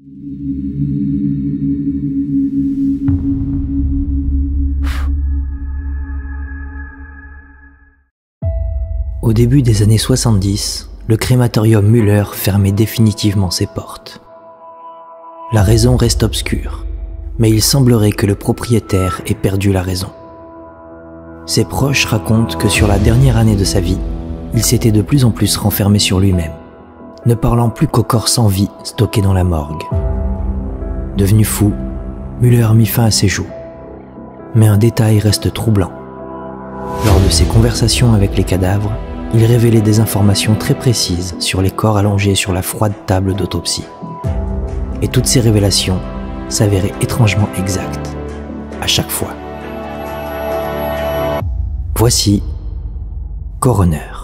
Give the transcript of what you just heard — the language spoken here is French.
Au début des années 70, le crématorium Müller fermait définitivement ses portes. La raison reste obscure, mais il semblerait que le propriétaire ait perdu la raison. Ses proches racontent que sur la dernière année de sa vie, il s'était de plus en plus renfermé sur lui-même, ne parlant plus qu'au corps sans vie stocké dans la morgue. Devenu fou, Müller mit fin à ses jours. Mais un détail reste troublant. Lors de ses conversations avec les cadavres, il révélait des informations très précises sur les corps allongés sur la froide table d'autopsie. Et toutes ces révélations s'avéraient étrangement exactes, à chaque fois. Voici Coroner.